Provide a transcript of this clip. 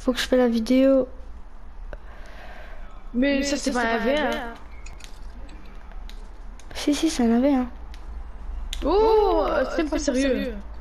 Faut que je fasse la vidéo. Mais ça, c'est pas un V1. Si, c'est un AV, hein. Oh, c'est pas sérieux.